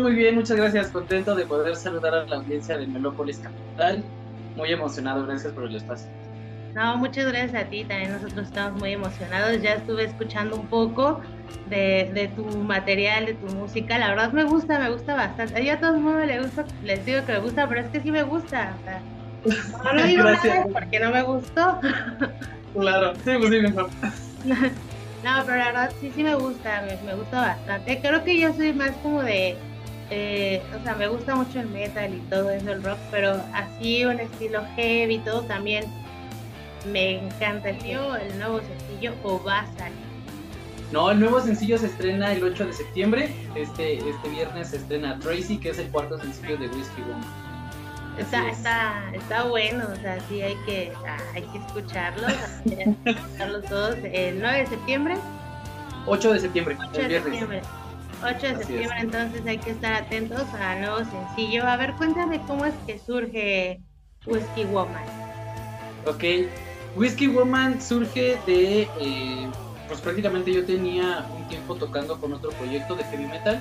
muy bien, muchas gracias. Contento de poder saludar a la audiencia de Melópolis Capital. Muy emocionado, gracias por el espacio. No, muchas gracias a ti, también nosotros estamos muy emocionados. Ya estuve escuchando un poco de tu material, de tu música. La verdad me gusta bastante. Yo a todo el mundo le gusta, les digo que me gusta, pero es que sí me gusta. O sea, como no digo Gracias. nada es porque no me gustó. Claro, sí, pues sí, mejor. No, pero la verdad sí, sí me gusta, me gusta bastante. Creo que yo soy más como o sea, me gusta mucho el metal y todo eso, el rock, pero así un estilo heavy y todo también me encanta el nuevo sencillo o va a salir. No, el nuevo sencillo se estrena el 8 de septiembre. Este viernes se estrena Tracy, que es el cuarto sencillo de Whiskey Woman. Está bueno, o sea, sí hay que escucharlos, hay que escucharlos todos. El 9 de septiembre, 8 de septiembre, 8 el de viernes. septiembre. 8 de Así es. septiembre, entonces hay que estar atentos al nuevo sencillo. A ver, cuéntame cómo es que surge Whiskey Woman. Ok, Whiskey Woman surge de, pues prácticamente yo tenía un tiempo tocando con otro proyecto de heavy metal,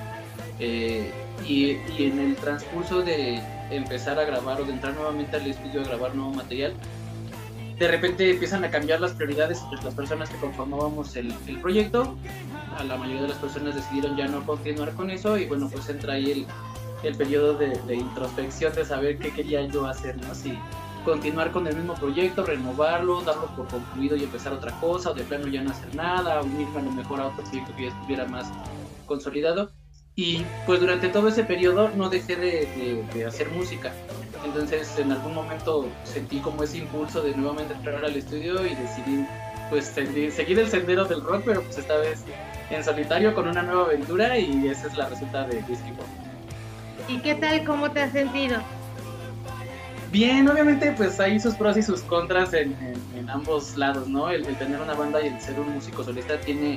y en el transcurso de empezar a grabar o de entrar nuevamente al estudio a grabar nuevo material, de repente empiezan a cambiar las prioridades entre las personas que conformábamos el proyecto. A la mayoría de las personas decidieron ya no continuar con eso y bueno, pues entra ahí el periodo de introspección de saber qué quería yo hacer, ¿no? Si continuar con el mismo proyecto, renovarlo, darlo por concluido y empezar otra cosa, o de plano ya no hacer nada, unirme a lo mejor a otro proyecto que ya estuviera más consolidado. Y pues durante todo ese periodo no dejé de hacer música. Entonces en algún momento sentí como ese impulso de nuevamente entrar al estudio y decidí pues seguir el sendero del rock, pero pues esta vez en solitario con una nueva aventura, y esa es la receta de Whiskey Woman. ¿Y qué tal? ¿Cómo te has sentido? Bien, obviamente pues hay sus pros y sus contras en ambos lados, ¿no? El tener una banda y el ser un músico solista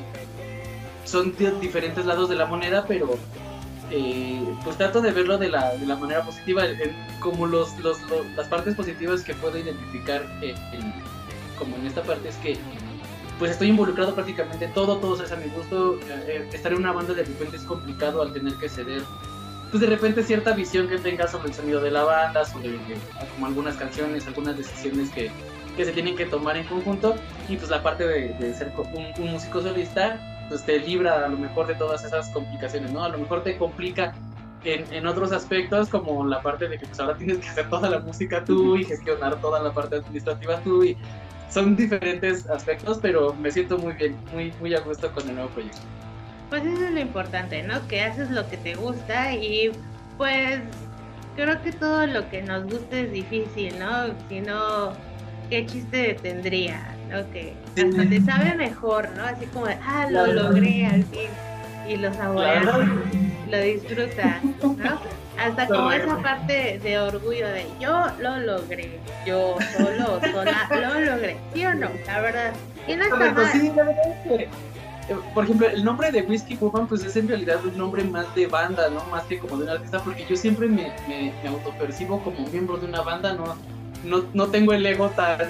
son diferentes lados de la moneda, pero pues trato de verlo de la manera positiva, como las partes positivas que puedo identificar, como en esta parte, es que pues estoy involucrado prácticamente todo es a mi gusto. Estar en una banda de repente es complicado al tener que ceder pues de repente cierta visión que tengas sobre el sonido de la banda, sobre como algunas canciones, algunas decisiones que se tienen que tomar en conjunto, y pues la parte de ser un músico solista pues te libra a lo mejor de todas esas complicaciones, ¿no? A lo mejor te complica en otros aspectos, como la parte de que pues ahora tienes que hacer toda la música tú y gestionar toda la parte administrativa tú, y son diferentes aspectos, pero me siento muy bien, muy a gusto con el nuevo proyecto. Pues eso es lo importante, ¿no? Que haces lo que te gusta y pues creo que todo lo que nos gusta es difícil, ¿no? Si no, ¿qué chiste tendría? ¿No? Que hasta te sabe mejor, ¿no? Así como de, lo logré al fin y lo saboreas, lo disfrutas, ¿no? Hasta como esa parte de orgullo de yo lo logré, yo sola lo logré, ¿sí o no? La verdad. Y no está mal. Sí, la verdad es que por ejemplo, el nombre de Whiskey Woman pues es en realidad un nombre más de banda, ¿no? Más que como de un artista, porque yo siempre me autopercibo como miembro de una banda, no tengo el ego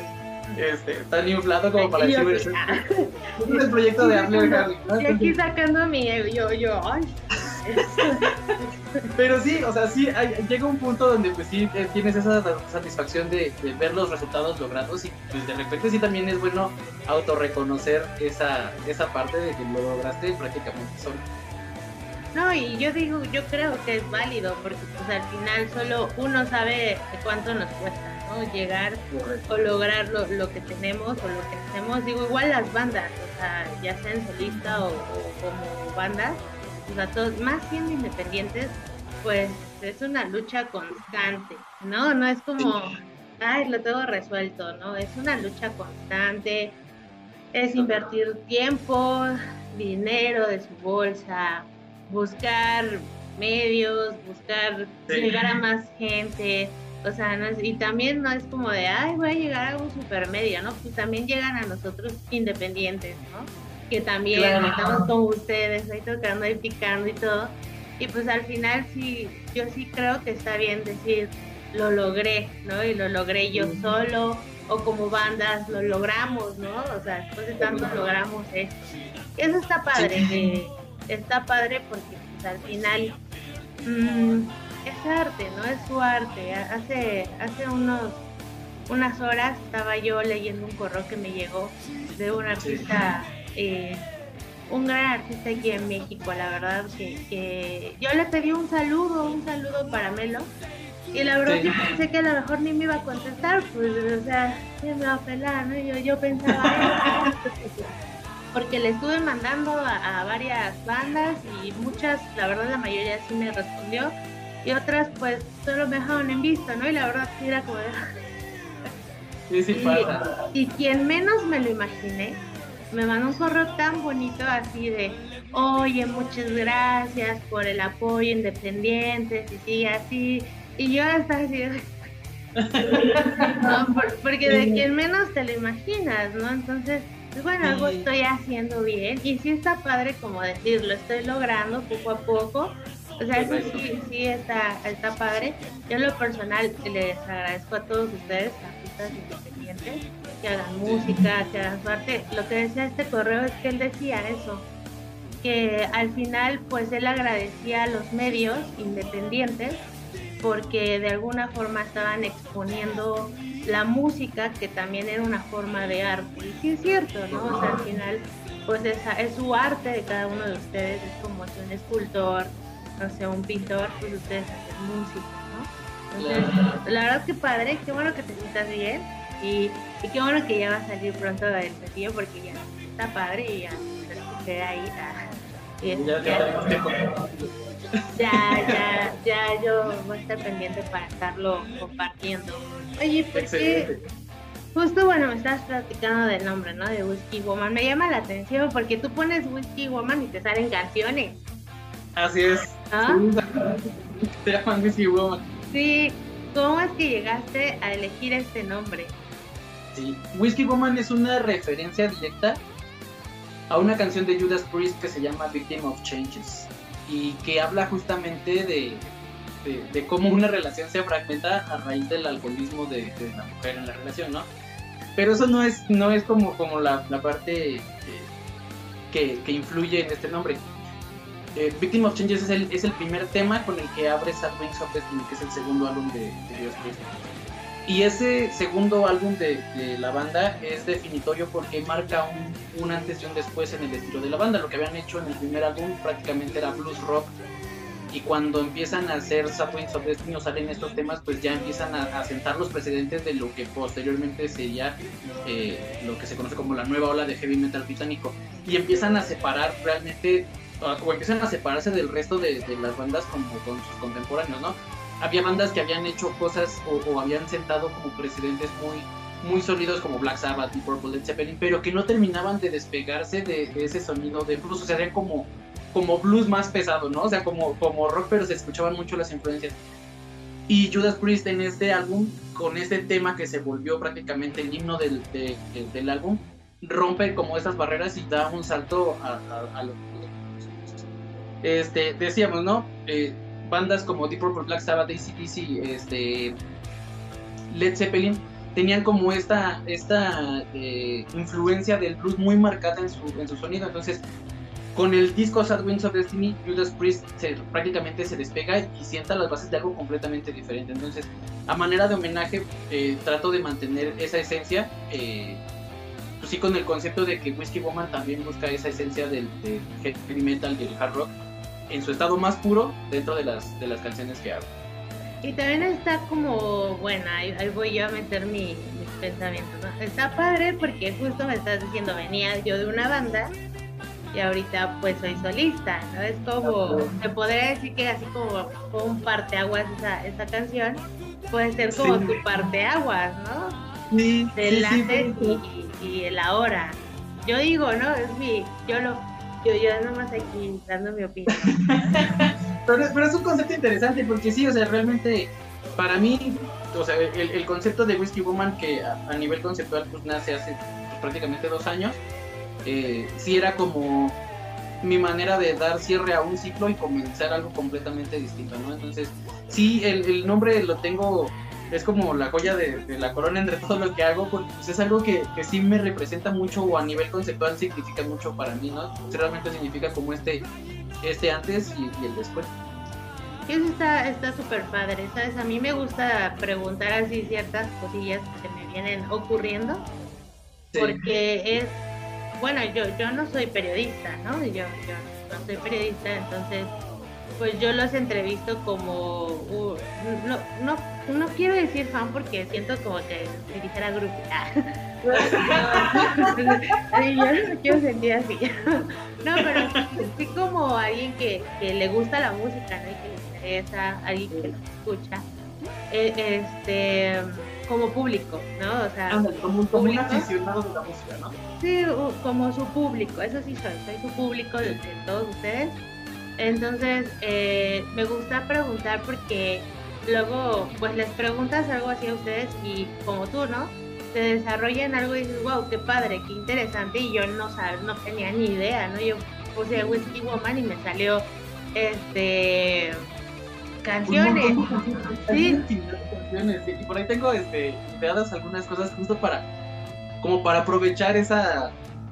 tan inflado como para decir, es el proyecto de Ashley Harley, ¿no? Y aquí sacando mi ego, ay. Pero sí, o sea, sí, llega un punto donde pues sí tienes esa satisfacción de ver los resultados logrados, y pues de repente sí también es bueno autorreconocer esa parte de que lo lograste prácticamente solo. No, y yo creo que es válido, porque pues al final solo uno sabe cuánto nos cuesta, ¿no? Llegar o lograr lo que tenemos o lo que hacemos. Digo, igual las bandas, o sea, ya sean solista o como bandas, o sea, todos, más siendo independientes, pues es una lucha constante, ¿no? No es como, ay, lo tengo resuelto, ¿no? Es una lucha constante, es invertir tiempo, dinero de su bolsa, buscar medios, buscar llegar a más gente, o sea, y también no es como de, ay, voy a llegar a un supermedio, ¿no? Pues también llegan a nosotros independientes, ¿no? Que también estamos con ustedes, ahí tocando, ahí picando y todo, y pues al final sí, yo sí creo que está bien decir, lo logré, ¿no? Y lo logré yo solo, o como bandas, lo logramos, ¿no? O sea, después de tanto logramos esto. Eso está padre, está padre porque pues, al final es arte, ¿no? Es su arte. Hace unas horas estaba yo leyendo un correo que me llegó de un artista, un gran artista aquí en México, la verdad, que yo le pedí un saludo para Melo, y la verdad yo pensé que a lo mejor ni me iba a contestar, pues, o sea, ¿qué me va a pelar, no? Yo pensaba eso, porque le estuve mandando a varias bandas y muchas, la verdad la mayoría sí me respondió, y otras pues solo me dejaron en visto, ¿no? Y la verdad sí era como de... Sí, pasa. Y quien menos me lo imaginé, me mandó un correo tan bonito así de, oye, muchas gracias por el apoyo independiente, y sigue así, y yo estaba así de... No, porque de quien menos te lo imaginas, ¿no? Entonces, pues bueno, algo estoy haciendo bien, y sí está padre como decir, lo estoy logrando poco a poco, o sea, eso sí está padre. Yo en lo personal les agradezco a todos ustedes, artistas independientes, que hagan música, que hagan su arte. Lo que decía este correo es que él decía eso, que al final pues él agradecía a los medios independientes porque de alguna forma estaban exponiendo la música, que también era una forma de arte. Y sí es cierto, ¿no? O sea, al final pues es su arte de cada uno de ustedes, es como si un escultor, no sé, un pintor, pues ustedes hacen música, ¿no? Entonces, la verdad que padre, qué bueno que te sientas bien, y qué bueno que ya va a salir pronto del sencillo, porque ya está padre y ya te escuché ahí. Ya yo voy a estar pendiente para estarlo compartiendo. Oye, pues justo, bueno, me estabas platicando del nombre, ¿no? De Whiskey Woman. Me llama la atención porque tú pones Whiskey Woman y te salen canciones. Así es. ¿Ah? Se llaman Whiskey Woman. Sí, ¿cómo es que llegaste a elegir este nombre? Sí, Whiskey Woman es una referencia directa a una canción de Judas Priest que se llama Victim of Changes, y que habla justamente de cómo una relación se fragmenta a raíz del alcoholismo de la mujer en la relación, ¿no? Pero eso no es como la parte que influye en este nombre. Victim of Changes es el primer tema con el que abre Sad Wings of Destiny, que es el segundo álbum de Judas Priest. Y ese segundo álbum de la banda es definitorio porque marca un antes y un después en el estilo de la banda. Lo que habían hecho en el primer álbum prácticamente era blues rock, y cuando empiezan a hacer Sad Wings of Destiny o salen estos temas, pues ya empiezan a sentar los precedentes de lo que posteriormente sería lo que se conoce como la nueva ola de heavy metal británico, y empiezan a separar realmente, o empiezan a separarse del resto de las bandas como con sus contemporáneos, ¿no? Había bandas que habían hecho cosas o habían sentado como precedentes muy sólidos como Black Sabbath, Deep Purple, Led Zeppelin, pero que no terminaban de despegarse de ese sonido de blues. O sea, eran como blues más pesado, ¿no? O sea, como rock, pero se escuchaban mucho las influencias. Y Judas Priest en este álbum, con este tema que se volvió prácticamente el himno del álbum, rompe como esas barreras y da un salto a lo que decíamos, ¿no? Bandas como Deep Purple, Black Sabbath, AC/DC, Led Zeppelin tenían como esta influencia del blues muy marcada en su sonido. Entonces, con el disco Sad Wings of Destiny, Judas Priest prácticamente se despega y sienta las bases de algo completamente diferente. Entonces, a manera de homenaje, trato de mantener esa esencia, pues sí, con el concepto de que Whiskey Woman también busca esa esencia del heavy metal, del hard rock, en su estado más puro dentro de las canciones que hago. Y también está como, bueno, ahí voy yo a meter mis pensamientos, ¿no? Está padre porque justo me estás diciendo, venía yo de una banda y ahorita pues soy solista, ¿no? Es como, te podría decir que así como un parteaguas esa canción, puede ser como tu parteaguas, ¿no? Sí, del antes y el ahora. Yo digo, ¿no? Yo nomás aquí dando mi opinión. pero es un concepto interesante porque sí, o sea, realmente para mí, o sea, el concepto de Whiskey Woman, que a nivel conceptual pues nace hace pues, prácticamente 2 años, sí era como mi manera de dar cierre a un ciclo y comenzar algo completamente distinto, ¿no? Entonces, sí, el nombre lo tengo, es como la joya de la corona entre todo lo que hago, porque pues, es algo que sí me representa mucho, o a nivel conceptual significa mucho para mí, ¿no? Realmente significa como este antes y el después. Y eso está súper padre, ¿sabes? A mí me gusta preguntar así ciertas cosillas que se me vienen ocurriendo, Sí. porque bueno, yo no soy periodista, ¿no? Yo no soy periodista, entonces, pues yo los entrevisto como, no, no, no quiero decir fan porque siento como que si dijera grupo. Ay, yo no me quiero sentir así. No, pero sí como alguien que le gusta la música, ¿no? Y que le interesa, alguien que lo escucha, como público, ¿no? O sea, como un público. aficionado de la música, ¿no? Sí, como su público, eso sí soy su público de todos ustedes. Entonces, me gusta preguntar porque luego, pues les preguntas algo así a ustedes y como tú, ¿no? Se desarrollan algo y dices, wow, qué padre, qué interesante, y yo no tenía ni idea, ¿no? Yo puse Whiskey Woman y me salió, canciones. Sí. Canciones, sí. Y por ahí tengo, ideadas algunas cosas justo para aprovechar esa,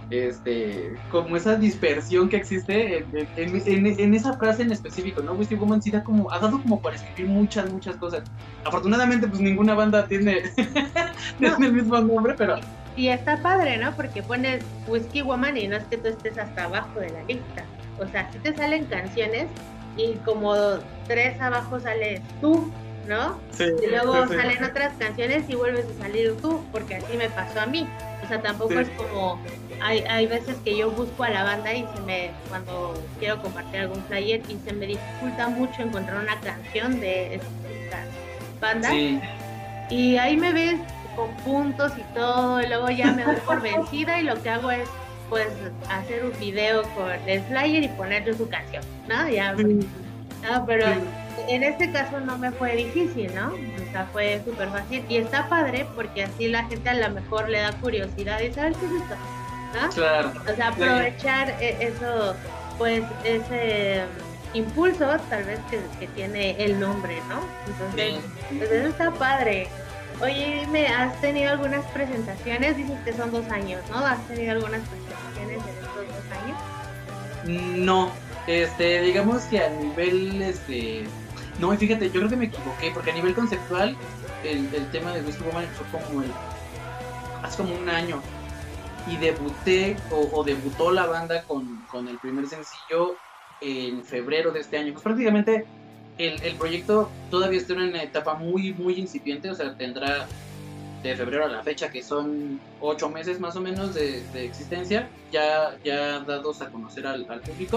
como esa dispersión que existe en esa frase en específico, ¿no? Whiskey Woman sí ha dado como para escribir muchas cosas. Afortunadamente, pues ninguna banda tiene el mismo nombre, pero... Y está padre, ¿no? Porque pones Whiskey Woman y no es que tú estés hasta abajo de la lista. O sea, sí te salen canciones y como 3 abajo sales tú, ¿no? Sí, y luego sí. salen otras canciones y vuelves a salir tú, porque así me pasó a mí. O sea, tampoco es como... Hay veces que yo busco a la banda y cuando quiero compartir algún flyer, y se me dificulta mucho encontrar una canción de esta banda. Sí. Y ahí me ves con puntos y todo, y luego ya me doy por vencida y lo que hago es pues hacer un video con el flyer y ponerle su canción, ¿no? Ya, pero en este caso no me fue difícil, ¿no? O sea, fue súper fácil y está padre porque así la gente a lo mejor le da curiosidad y saber qué es esto, ¿no? Claro. O sea, aprovechar eso, pues ese impulso tal vez que tiene el nombre, ¿no? Entonces, pues eso está padre. Oye, dime, ¿has tenido algunas presentaciones? Dices que son 2 años, ¿no? ¿Has tenido algunas presentaciones en estos 2 años? No, digamos que a nivel, no, y fíjate, yo creo que me equivoqué, porque a nivel conceptual, el tema de Whiskey Woman empezó hace como 1 año, y debuté, o debutó la banda con el primer sencillo en febrero de este año. Pues prácticamente el proyecto todavía está en una etapa muy incipiente, o sea, tendrá de febrero a la fecha, que son 8 meses más o menos de existencia, ya dados a conocer al público.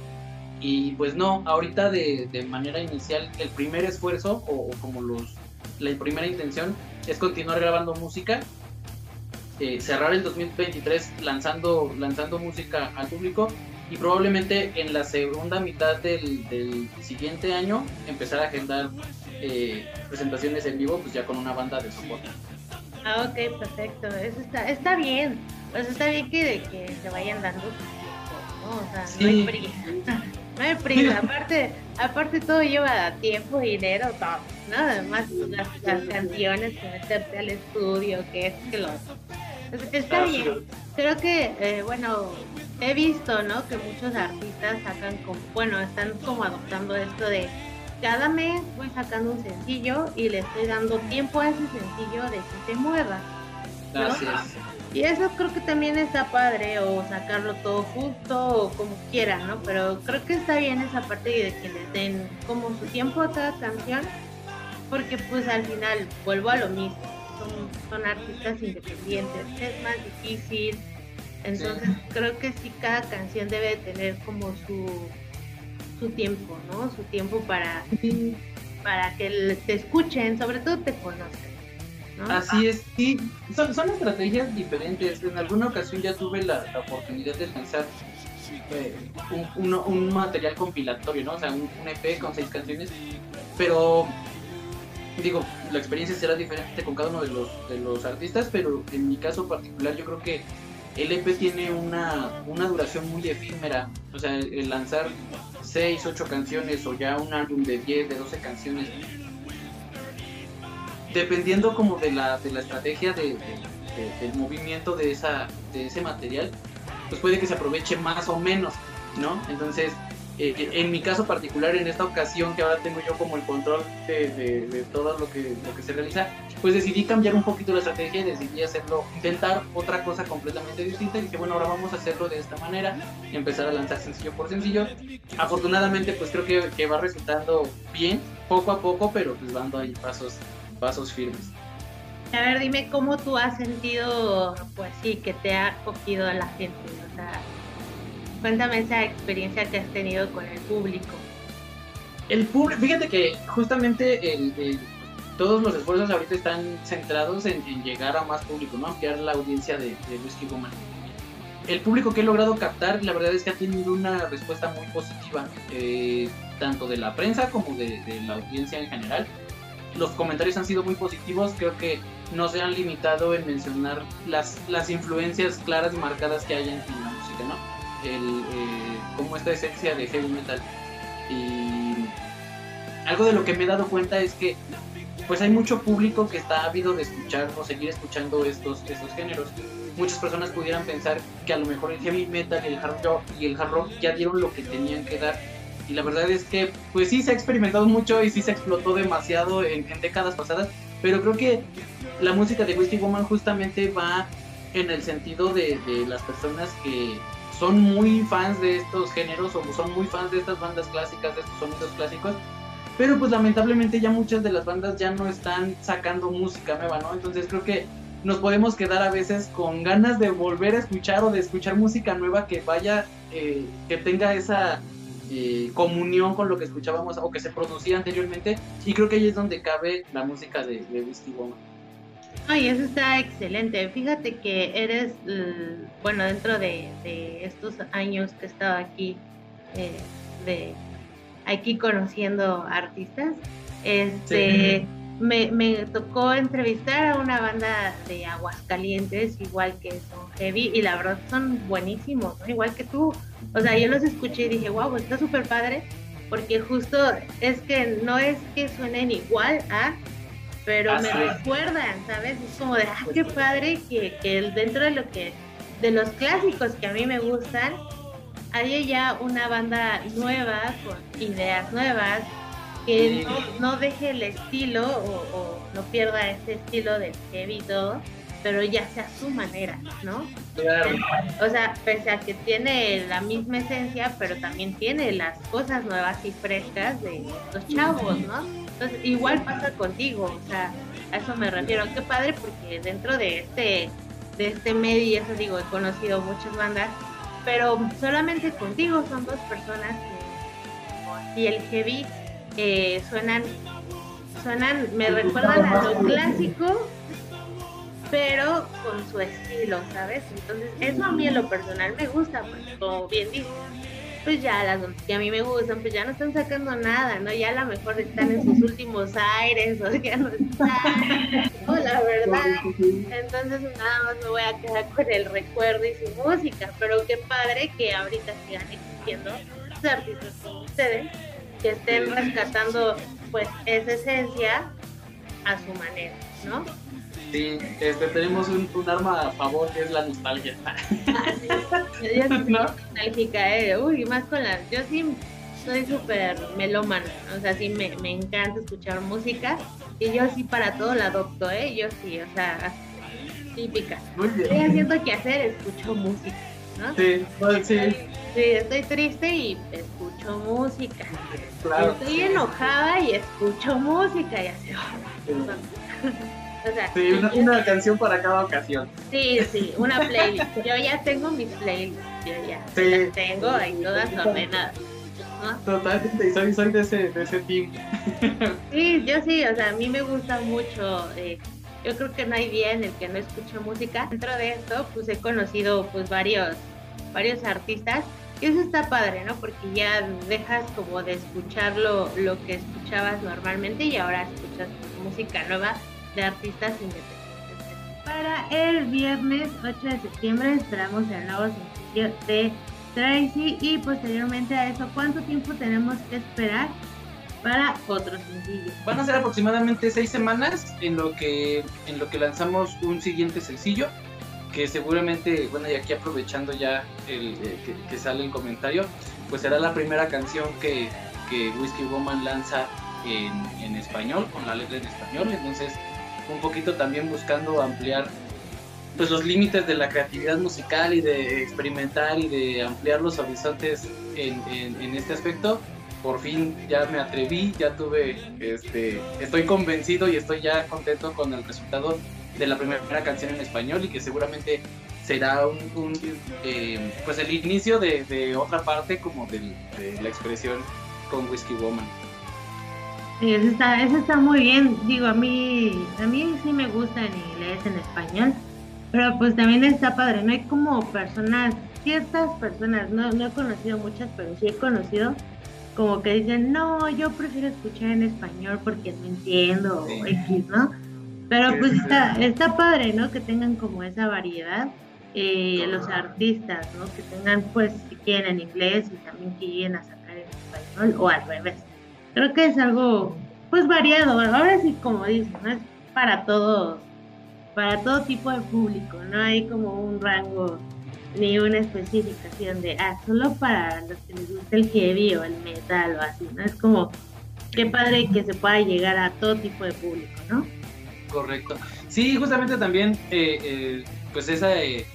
Y pues no, ahorita de manera inicial, el primer esfuerzo, o como la primera intención, es continuar grabando música, cerrar el 2023 lanzando música al público, y probablemente en la segunda mitad del siguiente año empezar a agendar presentaciones en vivo, pues ya con una banda de soporte. Ok, perfecto, eso está bien, pues está bien que se vayan dando sus tiempos, ¿no? O sea, sí. No hay prisa, no hay prisa, aparte todo lleva tiempo, dinero, todo, ¿no? Además las canciones, que meterte al estudio, que lo otro. Está bien, creo que, bueno, he visto, ¿no? Que muchos artistas están como adoptando esto de cada mes voy sacando un sencillo y le estoy dando tiempo a ese sencillo de que se mueva, ¿no? Gracias. Y eso creo que también está padre, o sacarlo todo justo, o como quieran, ¿no? Pero creo que está bien esa parte de que les den como su tiempo a cada canción, porque pues al final vuelvo a lo mismo. Son artistas independientes, es más difícil, entonces creo que sí, cada canción debe tener como su tiempo, ¿no? Su tiempo para que te escuchen, sobre todo te conozcan, ¿no? Así es, sí, son estrategias diferentes. En alguna ocasión ya tuve la oportunidad de lanzar un material compilatorio, ¿no? O sea, un EP con 6 canciones, pero digo, la experiencia será diferente con cada uno de los artistas, pero en mi caso particular yo creo que el EP tiene una duración muy efímera. O sea, el lanzar 6, 8 canciones, o ya un álbum de 10, de 12 canciones, dependiendo como de la estrategia del movimiento de ese material, pues puede que se aproveche más o menos, ¿no? Entonces, En mi caso particular, en esta ocasión que ahora tengo yo como el control de todo lo que se realiza, pues decidí cambiar un poquito la estrategia y decidí intentar otra cosa completamente distinta. Y dije, bueno, ahora vamos a hacerlo de esta manera, empezar a lanzar sencillo por sencillo. Afortunadamente, pues creo que va resultando bien, poco a poco, pero pues dando ahí pasos firmes. A ver, dime cómo tú has sentido, pues sí, que te ha acogido a la gente, o sea, cuéntame esa experiencia que has tenido con el público. El público, fíjate que justamente todos los esfuerzos ahorita están centrados en llegar a más público, ¿no? Ampliar la audiencia de Whiskey Woman. El público que he logrado captar, la verdad es que ha tenido una respuesta muy positiva, tanto de la prensa como de la audiencia en general. Los comentarios han sido muy positivos, creo que no se han limitado en mencionar las influencias claras y marcadas que hay en la música, ¿no? Como esta esencia de heavy metal. Y algo de lo que me he dado cuenta es que pues hay mucho público que está ávido de escuchar o seguir escuchando estos géneros. Muchas personas pudieran pensar que a lo mejor el heavy metal y el hard rock ya dieron lo que tenían que dar, y la verdad es que pues sí se ha experimentado mucho y sí se explotó demasiado en décadas pasadas, pero creo que la música de Whiskey Woman justamente va en el sentido de las personas que son muy fans de estos géneros o son muy fans de estas bandas clásicas, de estos sonidos clásicos, pero pues lamentablemente ya muchas de las bandas ya no están sacando música nueva, ¿no? Entonces creo que nos podemos quedar a veces con ganas de volver a escuchar o de escuchar música nueva que vaya, que tenga esa comunión con lo que escuchábamos o que se producía anteriormente, y creo que ahí es donde cabe la música de Whiskey Woman. Ay, eso está excelente. Fíjate que eres, bueno, dentro de estos años que he estado aquí, aquí conociendo artistas, sí. Me tocó entrevistar a una banda de Aguascalientes, igual que son heavy, y la verdad son buenísimos, ¿no? Igual que tú. O sea, yo los escuché y dije, wow, está súper padre, porque justo es que no es que suenen igual a, pero me recuerdan, ¿sabes? Es como de, qué padre que dentro de los clásicos que a mí me gustan, haya ya una banda nueva, con ideas nuevas, que no deje el estilo o no pierda ese estilo del heavy y todo, pero ya sea su manera, ¿no? Claro. O sea, pese a que tiene la misma esencia, pero también tiene las cosas nuevas y frescas de estos chavos, ¿no? Entonces, igual pasa contigo, o sea, a eso me refiero. Qué padre, porque dentro de este medio, y eso digo, he conocido muchas bandas, pero solamente contigo son dos personas que, como así, el heavy, suenan, me recuerdan a lo clásico, pero con su estilo, ¿sabes? Entonces, eso a mí en lo personal me gusta, porque como bien dices, pues ya las que a mí me gustan, pues ya no están sacando nada, ¿no? Ya a lo mejor están en sus últimos aires, o ya no están, ¿no? La verdad. Entonces nada más me voy a quedar con el recuerdo y su música, pero qué padre que ahorita sigan existiendo los artistas como ustedes, que estén rescatando pues esa esencia a su manera, ¿no? Sí, tenemos un arma a favor, que es la nostalgia. Sí. Yo soy nostálgica, uy, más con yo sí soy súper melómana, o sea, sí me encanta escuchar música, y yo sí para todo la adopto, yo sí, o sea, típica. Muy bien. Estoy haciendo qué hacer, escucho música, ¿no? Sí, sí. Sí, estoy triste y escucho música. Claro. Estoy enojada y escucho música, y así. O sea, sí, una canción para cada ocasión. Sí, una playlist. Yo ya tengo mis playlists, las tengo ahí todas ordenadas, ¿no? Totalmente, y soy de ese team. Sí, yo sí, o sea, a mí me gusta mucho. Yo creo que no hay día en el que no escucho música. Dentro de esto, pues he conocido pues varios artistas, y eso está padre, ¿no? Porque ya dejas como de escuchar lo que escuchabas normalmente, y ahora escuchas música nueva de artistas independientes. Para el viernes 8 de septiembre esperamos el nuevo sencillo de Tracy, y posteriormente a eso, ¿cuánto tiempo tenemos que esperar para otro sencillo? Van a ser aproximadamente 6 semanas en lo que lanzamos un siguiente sencillo, que seguramente, bueno, y aquí aprovechando ya que sale el comentario, pues será la primera canción que Whiskey Woman lanza en español, con la letra en español. Entonces un poquito también buscando ampliar pues los límites de la creatividad musical y de experimentar y de ampliar los horizontes en este aspecto. Por fin ya me atreví, ya tuve, estoy convencido y estoy ya contento con el resultado de la primera canción en español, y que seguramente será pues el inicio de otra parte como de la expresión con Whiskey Woman. Sí, eso está muy bien. Digo, a mí sí me gusta en inglés, en español, pero pues también está padre, ¿no? Hay como personas, ciertas personas, no he conocido muchas, pero sí he conocido como que dicen, no, yo prefiero escuchar en español porque no entiendo, o X, ¿no? Pero pues está padre, ¿no? Que tengan como esa variedad, los artistas, ¿no? Que tengan, pues, si quieren en inglés y también que lleguen a sacar en español, o al revés. Creo que es algo, pues, variado. Ahora sí, como dicen, ¿no? Es para todo tipo de público, no hay como un rango ni una especificación de, solo para los que les gusta el heavy o el metal o así, ¿no? Es como, qué padre que se pueda llegar a todo tipo de público, ¿no? Correcto. Sí, justamente también, pues esa,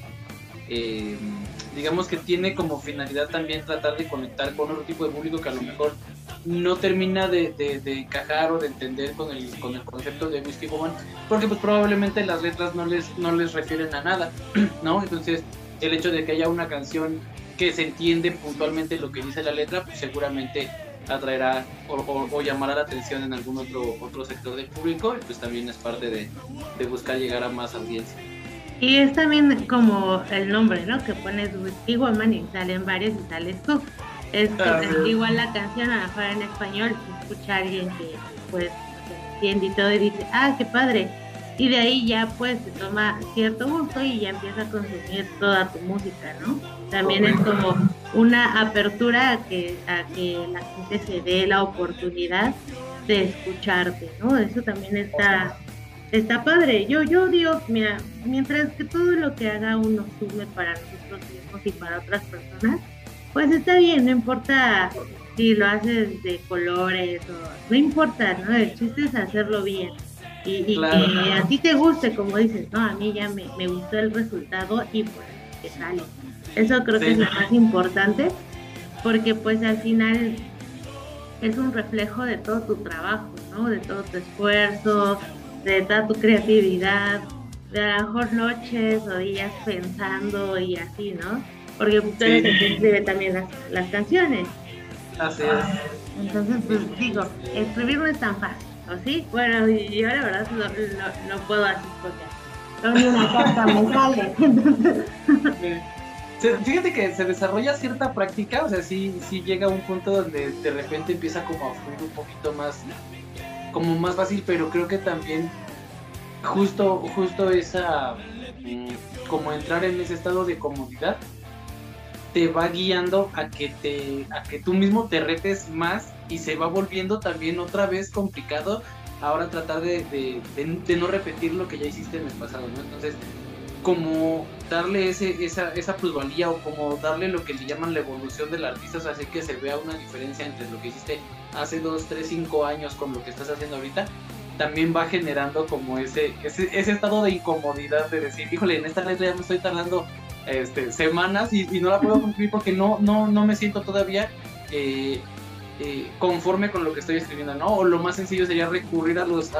digamos que tiene como finalidad también tratar de conectar con otro tipo de público que a lo mejor no termina de encajar o de entender con el concepto de Whiskey Woman, porque pues probablemente las letras no les refieren a nada, ¿no? Entonces el hecho de que haya una canción que se entiende puntualmente lo que dice la letra, pues seguramente atraerá o llamará la atención en algún otro sector del público, y pues también es parte de buscar llegar a más audiencia. Y es también como el nombre, ¿no? Que pones Whiskey Woman y salen varios y sales tú. Es igual la canción, a lo mejor en español, escucha a alguien que pues entiende y todo y dice, qué padre. Y de ahí ya pues se toma cierto gusto y ya empieza a consumir toda tu música, ¿no? También es como una apertura a que la gente se dé la oportunidad de escucharte, ¿no? Eso también está padre. Yo digo, mira, mientras que todo lo que haga uno sume para nosotros mismos y para otras personas, pues está bien, no importa si lo haces de colores o no importa, ¿no? El chiste es hacerlo bien. Y claro, que a ti te guste, como dices, no, a mí ya me gustó el resultado y por eso que sale. Eso creo que es lo más importante, porque pues al final es un reflejo de todo tu trabajo, ¿no? De todo tu esfuerzo, de toda tu creatividad, de a lo mejor noches o días pensando y así, ¿no? Porque tú eres el que escribe también las canciones. Así es. Entonces, pues digo, escribir no es tan fácil. ¿O sí? Bueno, yo la verdad no puedo así porque ni una carta me sale. Fíjate que se desarrolla cierta práctica, o sea, sí llega a un punto donde de repente empieza como a fluir un poquito más, como más fácil, pero creo que también justo esa, como entrar en ese estado de comodidad, te va guiando a que tú mismo te retes más, y se va volviendo también otra vez complicado ahora tratar de no repetir lo que ya hiciste en el pasado, ¿no? Entonces, como darle esa plusvalía, o como darle lo que le llaman la evolución del artista, o sea, hacer que se vea una diferencia entre lo que hiciste hace 2, 3, 5 años con lo que estás haciendo ahorita, también va generando como ese estado de incomodidad de decir, híjole, en esta letra ya me estoy tardando semanas y no la puedo cumplir porque no me siento todavía conforme con lo que estoy escribiendo, ¿no? O lo más sencillo sería recurrir a los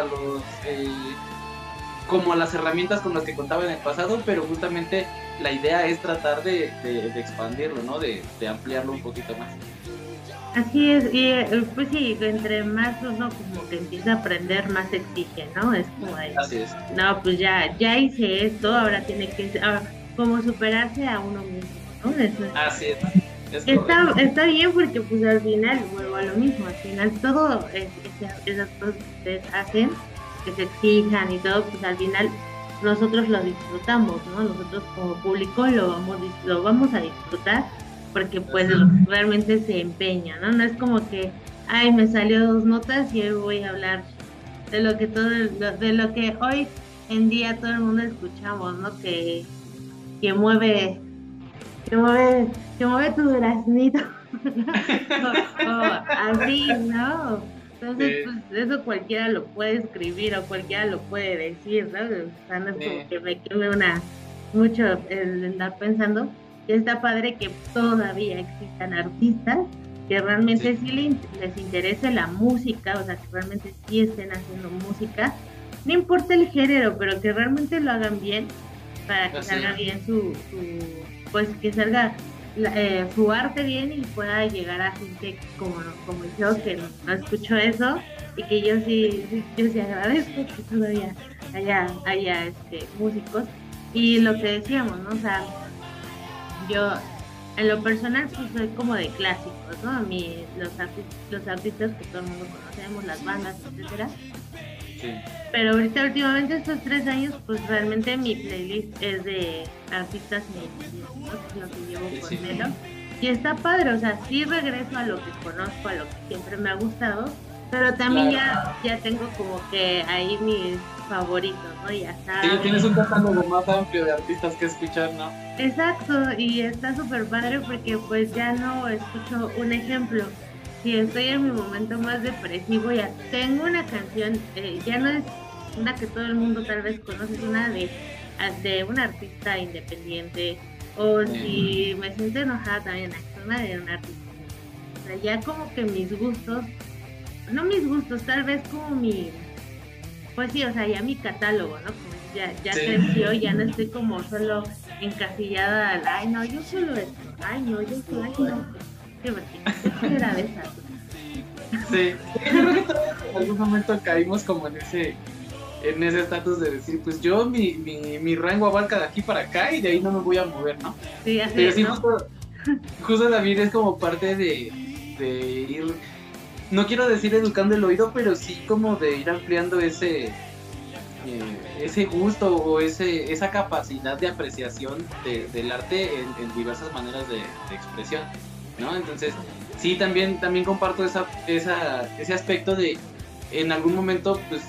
como a las herramientas con las que contaba en el pasado, pero justamente la idea es tratar de expandirlo, ¿no? De ampliarlo un poquito más. Así es, y pues sí, entre más uno como que empieza a aprender, más se exige, ¿no? Es como de, así es. No, pues ya hice esto, ahora tiene que como superarse a uno mismo, ¿no? Eso es. Así es. Está bien porque pues al final vuelvo a lo mismo, al final todo esas cosas que ustedes hacen, que se exijan y todo, pues al final nosotros lo disfrutamos, ¿no? Nosotros como público lo vamos a disfrutar porque pues realmente se empeña, ¿no? No es como que, me salió 2 notas y hoy voy a hablar de lo que hoy en día todo el mundo escuchamos, ¿no? Que que mueve, que mueve, que mueve tu duraznito. O así, ¿no? Entonces, pues eso cualquiera lo puede escribir o cualquiera lo puede decir, ¿no? O sea, no es como que me queme mucho el andar pensando que está padre que todavía existan artistas que realmente sí les interese la música, o sea, que realmente sí estén haciendo música, no importa el género, pero que realmente lo hagan bien para que salga bien pues que salga su arte bien y pueda llegar a gente como yo que no escucho eso y que yo sí agradezco que todavía haya músicos y lo que decíamos, ¿no? O sea, yo en lo personal pues soy como de clásicos, ¿no? A mí los artistas que todo el mundo conocemos, las bandas, etcétera. Sí. Pero ahorita últimamente estos 3 años pues realmente mi playlist es de artistas mexicanos, ¿no? Que es lo que llevo con Melo. Y está padre, o sea, sí regreso a lo que conozco, a lo que siempre me ha gustado, pero también ya tengo como que ahí mis favoritos, ¿no? Ya sabes. Sí, tienes un catálogo más amplio de artistas que escuchar, ¿no? Exacto, y está súper padre porque pues ya no escucho un ejemplo. Si estoy en mi momento más depresivo, ya tengo una canción, ya no es una que todo el mundo tal vez conoce, es una de un artista independiente, o si me siento enojada también, es una de un artista. O sea, ya como que mis gustos, no mis gustos, tal vez como pues sí, o sea, ya mi catálogo, ¿no? Como ya creció, ya no estoy como solo encasillada al, ay, no, yo solo esto, ay, no, yo solo, ay, no. ¿Qué era de esa? Sí, yo creo que todos en algún momento caímos como en ese estatus de decir, pues yo mi rango abarca de aquí para acá y de ahí no me voy a mover, ¿no? Sí, así pero es, sí, ¿no? justo David es como parte de ir, no quiero decir educando el oído, pero sí como de ir ampliando ese gusto o esa capacidad de apreciación del arte en diversas maneras de expresión, ¿no? Entonces, sí, también comparto ese aspecto de, en algún momento, pues,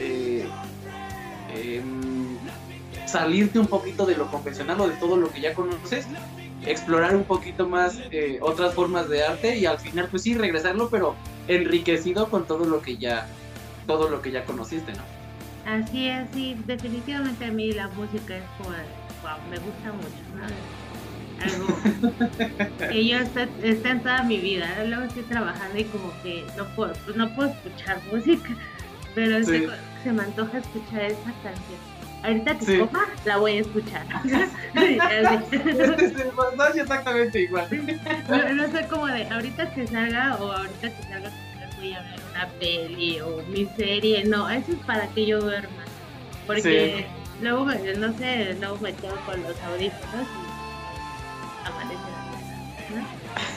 salirte un poquito de lo convencional o de todo lo que ya conoces, explorar un poquito más otras formas de arte y al final, pues sí, regresarlo, pero enriquecido con todo lo que ya conociste, ¿no? Así es, sí, definitivamente a mí la música es como, wow, me gusta mucho, ¿no? Algo que yo está en toda mi vida, luego estoy trabajando y como que no puedo escuchar música, pero se me antoja escuchar esa canción. Ahorita que coma, la voy a escuchar. No, exactamente igual. No sé cómo de ahorita que salga voy a ver una peli o mi serie, no, eso es para que yo duerma, porque luego me quedo con los audífonos y amanece la ¿no?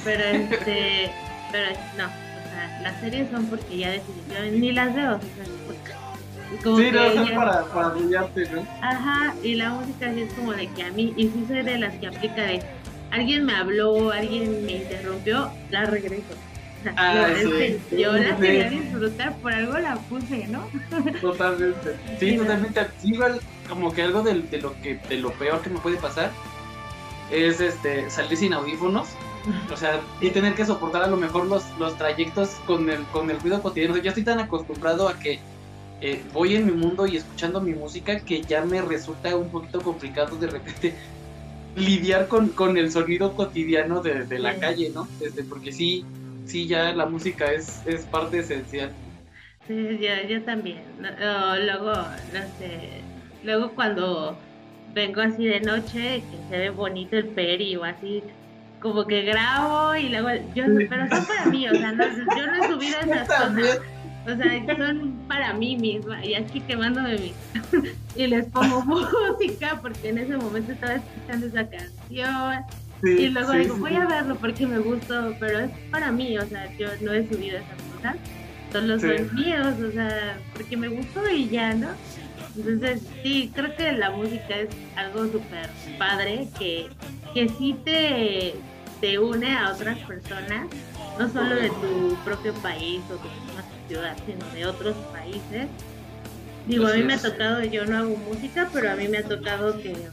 Pero no, o sea, las series son porque ya definitivamente ni las veo, o sea, como sí, no, son ya, para brillarte, ¿no? Ajá, y la música sí es como de que a mí, y sí soy de las que aplica de alguien me habló, alguien me interrumpió, la regreso. Yo la quería disfrutar, por algo la puse, ¿no? Totalmente. Sí, totalmente. Igual como que algo de lo peor que me puede pasar es salir sin audífonos, o sea, y tener que soportar a lo mejor los trayectos con el ruido cotidiano. O sea, yo estoy tan acostumbrado a que voy en mi mundo y escuchando mi música que ya me resulta un poquito complicado de repente lidiar con el sonido cotidiano de la calle, ¿no? Porque sí, ya la música es parte esencial. Sí, yo también. Luego, no sé, luego cuando vengo así de noche, que se ve bonito el peri o así, como que grabo y luego, pero son para mí, o sea, yo no he subido esas cosas. O sea, son para mí misma y aquí quemándome y les pongo música porque en ese momento estaba escuchando esa canción. Y luego digo, voy a verlo porque me gustó, pero es para mí, o sea, yo no he subido esas cosas, solo son míos, o sea, porque me gustó y ya, ¿no? Entonces, sí, creo que la música es algo súper padre que sí te une a otras personas, no solo de tu propio país o tu misma ciudad, sino de otros países. Digo, a mí me ha tocado, yo no hago música, pero a mí me ha tocado que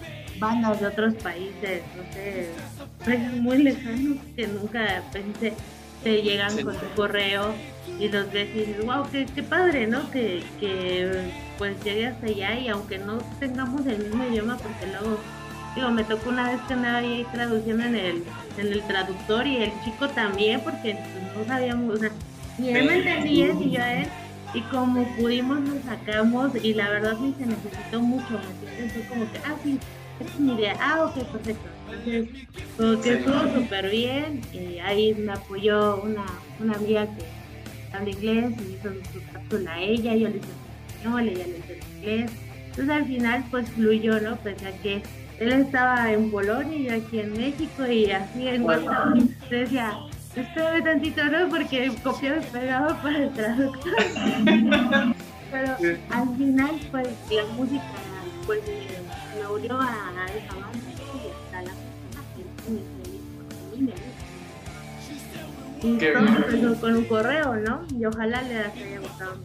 bandas de otros países, no sé, países muy lejanos que nunca pensé, te llegan con tu correo y los ves y dices, wow, qué padre, ¿no? Que pues llegue hasta allá y aunque no tengamos el mismo idioma, porque luego, digo, me tocó una vez que andaba ahí traduciendo en el traductor y el chico también, porque pues, no sabíamos, o sea, ni él me entendía ni yo a él. Y como pudimos nos sacamos y la verdad sí se necesitó mucho, ¿me entiendes? Fue como que, sí, esta es mi idea, ok, perfecto. Entonces, como que estuvo súper bien y ahí me apoyó una amiga que habla inglés y hizo su cápsula a ella, yo le hice español, ella le hizo inglés. Entonces al final pues fluyó, ¿no? Pese a que él estaba en Polonia y yo aquí en México y así en WhatsApp decía, espérame tantito, ¿no? Porque copiaba y pegaba para el traductor. Pero al final, pues, la música, pues, me unió a esa banda y hasta la música que me y todo empezó con un correo, ¿no? Y ojalá les haya gustado.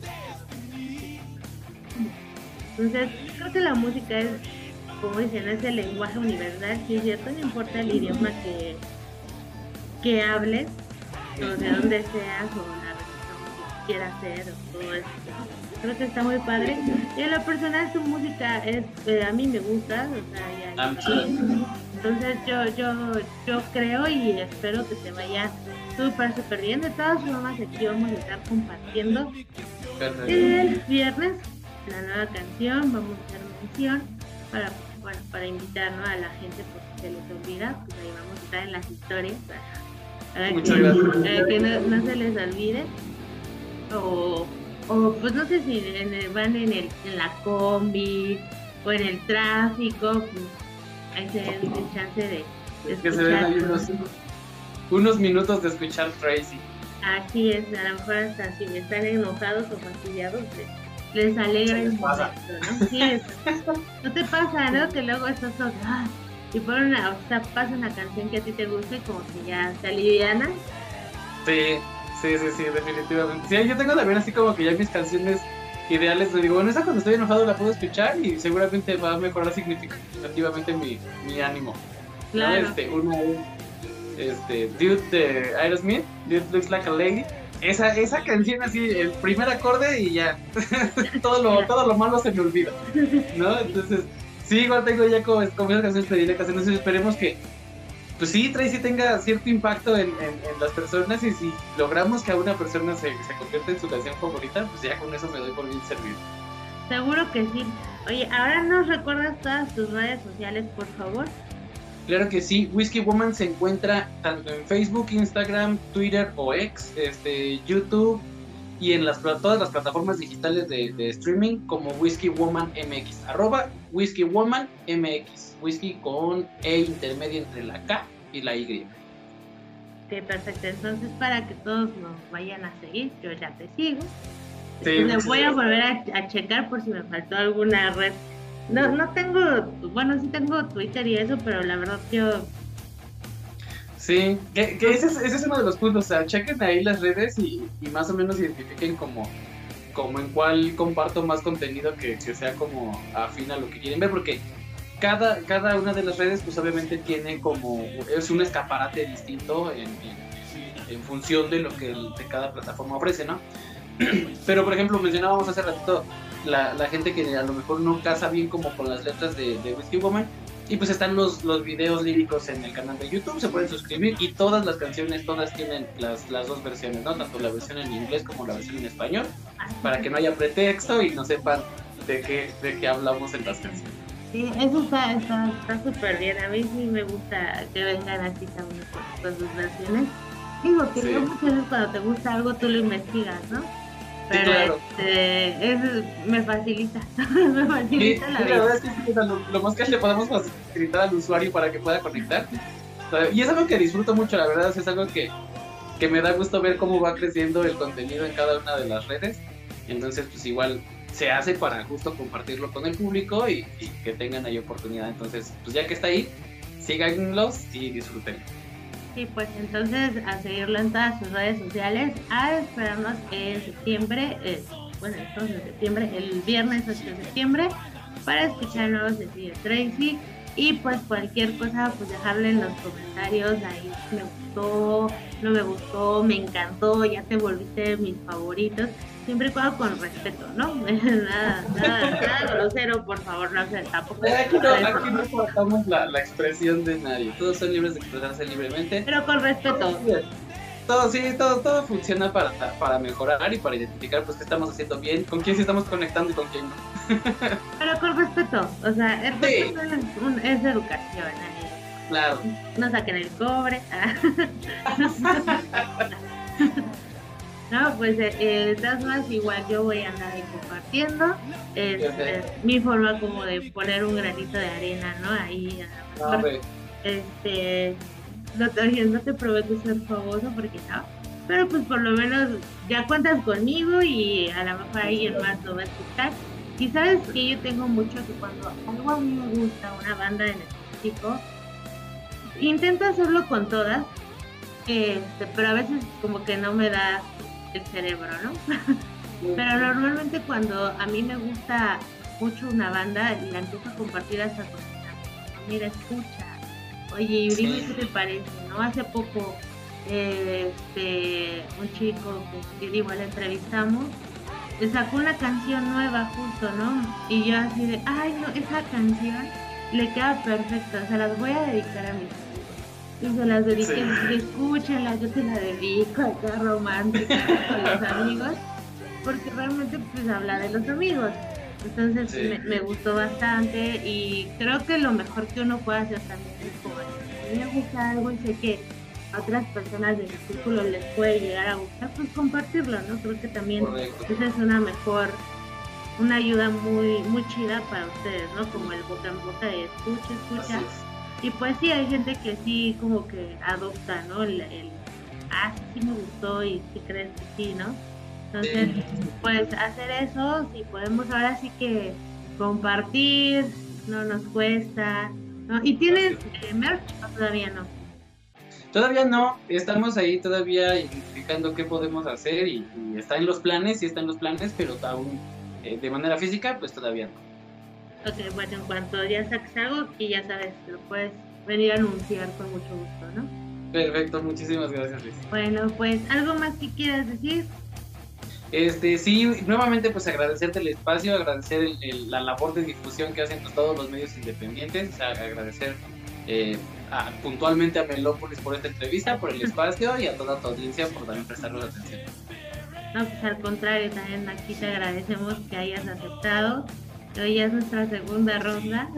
Entonces, creo que la música es, como dicen, es el lenguaje universal, sí es cierto, no importa el idioma que hables, o de donde seas, o la religión que quieras hacer, o todo eso. Creo que está muy padre. Y en lo personal su música es, a mí me gusta, o sea, entonces yo creo y espero que te vaya súper bien. De todas formas, aquí vamos a estar compartiendo el viernes la nueva canción, vamos a hacer mención para invitar, ¿no?, a la gente porque se les olvida, pues ahí vamos a estar en las historias para que no se les olvide, o pues no sé si van en la combi o en el tráfico, pues ahí se den chance de que se ven ahí unos minutos de escuchar Tracy. Así es, a lo mejor hasta si están enojados o fastidiados les alegra el momento, ¿no? Sí, no te pasa, ¿no? Que luego estás todo, y pasa una canción que a ti te gusta y como que ya te aliviana. Sí, definitivamente. Sí, yo tengo también así como que ya mis canciones ideales, le digo, bueno, esa cuando estoy enojado la puedo escuchar y seguramente va a mejorar significativamente mi ánimo. Claro. ¿No? Dude de Aerosmith, Dude Looks Like a Lady. Esa canción así, el primer acorde y ya, todo lo malo se me olvida, ¿no? Entonces, sí, igual tengo ya como esas canciones predilectas, entonces esperemos que, pues sí, Tracy tenga cierto impacto en las personas y si logramos que a una persona se convierta en su canción favorita, pues ya con eso me doy por bien servido. Seguro que sí. Oye, ahora nos recuerdas todas tus redes sociales, por favor. Claro que sí, Whiskey Woman se encuentra tanto en Facebook, Instagram, Twitter o X, YouTube y en todas las plataformas digitales de streaming como Whiskey Woman MX, @Whiskey Woman MX, Whiskey con E intermedia entre la K y la Y. Ok, perfecto, entonces para que todos nos vayan a seguir, yo ya te sigo. Sí, le voy a volver a checar por si me faltó alguna red. No tengo, bueno, sí tengo Twitter y eso, pero la verdad yo... Sí, que ese es uno de los puntos, o sea, chequen ahí las redes y más o menos identifiquen como en cuál comparto más contenido que sea como afín a lo que quieren ver, porque cada una de las redes pues obviamente tiene como, es un escaparate distinto en función de lo que de cada plataforma ofrece, ¿no? Pero por ejemplo mencionábamos hace ratito la gente que a lo mejor no casa bien como con las letras de Whiskey Woman, y pues están los videos líricos en el canal de YouTube, se pueden suscribir y todas las canciones, todas tienen las dos versiones, ¿no? Tanto la versión en inglés como la versión en español, para que no haya pretexto y no sepan de qué hablamos en las canciones. Sí, eso está súper bien, a mí sí me gusta que vengan así también con sus versiones. Digo, que no muchas veces cuando te gusta algo tú lo investigas, ¿no? Pero sí, claro. Me facilita la vida. La verdad es que lo más que le podemos facilitar al usuario para que pueda conectar. Y es algo que disfruto mucho, la verdad, es algo que me da gusto ver cómo va creciendo el contenido en cada una de las redes. Entonces, pues igual se hace para justo compartirlo con el público y que tengan ahí oportunidad. Entonces, pues ya que está ahí, síganlos y disfrútenlo. Sí, pues entonces a seguirlo en todas sus redes sociales, a esperarnos en septiembre, entonces septiembre, el viernes 8 de septiembre, para escuchar el nuevo sencillo de Tracy Y pues cualquier cosa, pues dejarle en los comentarios ahí si me gustó, no me gustó, me encantó, ya te volviste mis favoritos, siempre y cuando con respeto, ¿no? nada grosero, por favor, no sé, tampoco. Aquí no cortamos la expresión de nadie, todos son libres de expresarse libremente. Pero con respeto. Todo funciona para mejorar y para identificar pues qué estamos haciendo bien, con quién sí estamos conectando y con quién no. Pero con respeto, o sea, el respeto es educación. Claro. No saquen el cobre. No, pues de todas maneras igual yo voy a andar ahí compartiendo. Mi forma como de poner un granito de arena, ¿no? Ahí a lo mejor, no te prometo ser famoso porque no, pero pues por lo menos ya cuentas conmigo y a lo mejor alguien más lo va a escuchar. Y sabes que yo tengo mucho que cuando algo a mí me gusta, una banda en específico, intento hacerlo con todas, pero a veces como que no me da el cerebro, ¿no? Pero normalmente cuando a mí me gusta mucho una banda, la empiezo a compartir hasta con mis amigos. Mira, escucha. Oye, y dime qué te parece, ¿no? Hace poco, un chico que igual entrevistamos, le sacó una canción nueva justo, ¿no? Y yo así de, ay, no, esa canción le queda perfecta, se las voy a dedicar a mis amigos. Y se las dediqué, escúchenla, yo te la dedico, acá romántica, con los amigos, porque realmente pues habla de los amigos. Entonces me gustó bastante y creo que lo mejor que uno puede hacer también es como, si me gusta algo y sé que a otras personas de mi círculo les puede llegar a gustar, pues compartirlo, ¿no? Creo que también esa es una ayuda muy, muy chida para ustedes, ¿no? Como el boca en boca de escucha. Y pues sí, hay gente que sí como que adopta, ¿no? Sí me gustó y sí crees que sí, ¿no? Entonces, pues hacer eso, si podemos ahora sí que compartir, no nos cuesta, ¿no? ¿Y tienes merch o todavía no? Todavía no, estamos ahí todavía identificando qué podemos hacer y está en los planes, pero aún de manera física, pues todavía no. Ok, bueno, en cuanto ya saques algo, y ya sabes, lo puedes venir a anunciar con mucho gusto, ¿no? Perfecto, muchísimas gracias, Liz. Bueno, pues, ¿algo más que quieras decir? Sí, nuevamente pues agradecerte el espacio, agradecer la labor de difusión que hacen pues, todos los medios independientes, o sea, agradecer puntualmente a Melópolis por esta entrevista, por el espacio y a toda tu audiencia por también prestarnos atención. No, pues al contrario, también aquí te agradecemos que hayas aceptado. Hoy ya es nuestra segunda ronda.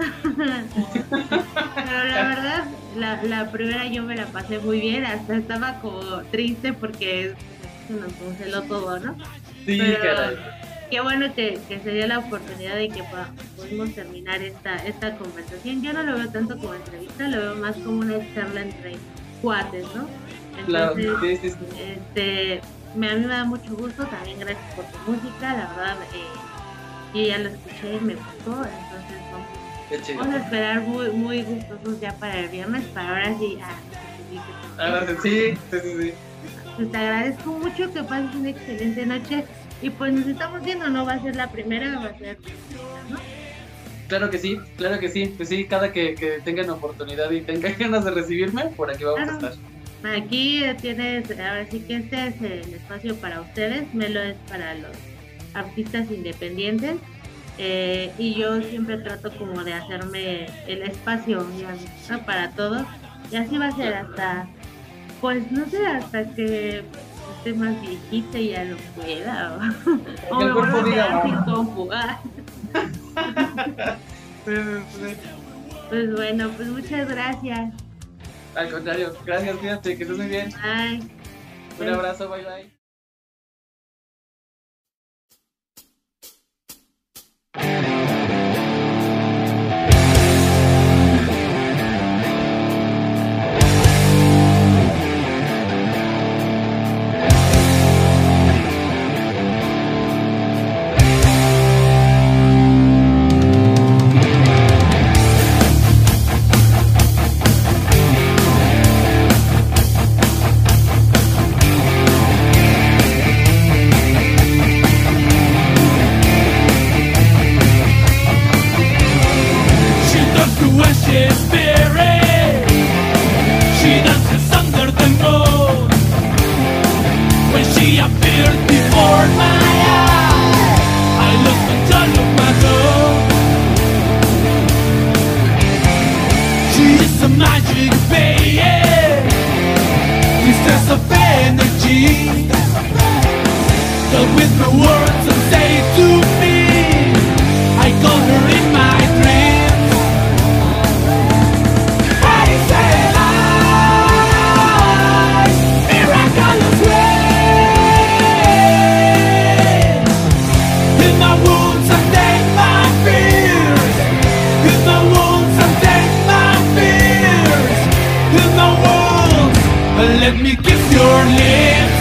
Pero la verdad, la primera yo me la pasé muy bien, hasta estaba como triste porque se nos congeló todo, ¿no? Sí, pero caray. Qué bueno que se dio la oportunidad de que pudimos terminar esta conversación. Yo no lo veo tanto como entrevista, lo veo más como una charla entre cuates, ¿no? Entonces, claro, sí. a mí me da mucho gusto, también gracias por tu música, la verdad, yo ya lo escuché y me gustó, entonces vamos a esperar muy, muy gustosos ya para el viernes, para ahora sí. Sí. Pues te agradezco mucho, que pases una excelente noche y pues nos estamos viendo, no va a ser la primera, va a ser ¿no? Claro que sí, pues sí, cada que tengan oportunidad y tengan ganas de recibirme, por aquí vamos a estar. Aquí tienes, ahora sí que este es el espacio para ustedes, Melo es para los artistas independientes, y yo siempre trato como de hacerme el espacio, digamos, ¿no? Para todos, y así va a ser hasta, pues no sé, hasta que esté más viejita y ya lo pueda, o me vuelvo a quedar sin compu. Pues bueno, pues muchas gracias. Al contrario, gracias, cuídate, que estés muy bien. Bye. Un abrazo, bye. conveying this sense of energy that with the words I say to me, I call her in my dreams. I say lies, miraculous ways. In my wounds I take my fears. In my wounds I take my fears. In my wounds, let me kiss your lips.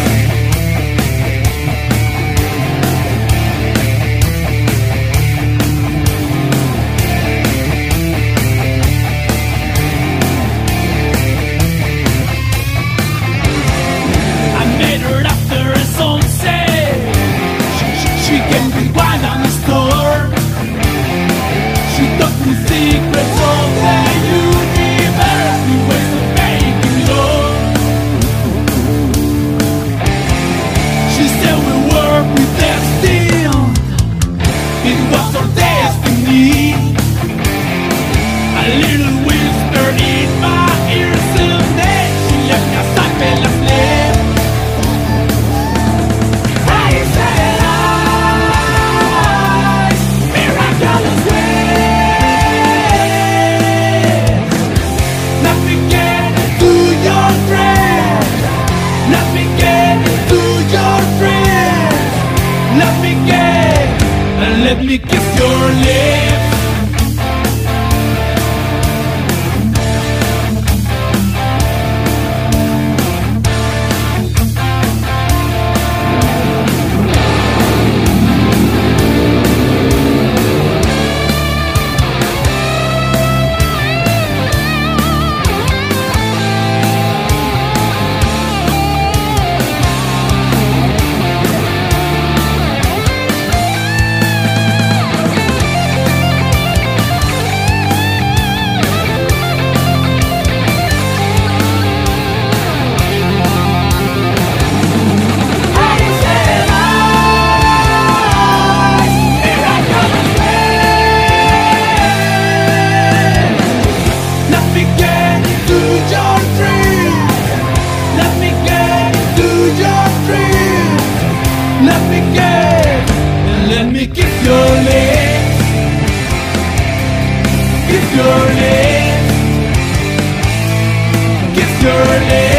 I met her after a sunset. She came with wine on the store. She taught me secrets of the universe, new ways of making love. She said we were predestined. It was our destiny. A little whisper in my ears, and then she left me as I fell asleep. I said lies, miraculous ways. Let me get into your dreams. Let me get into your dreams. Let me get, and let me kiss your lips. Let me get into your dreams. Let me get into your dreams. Let me get, and let me kiss your lips. Kiss your lips. Kiss your lips.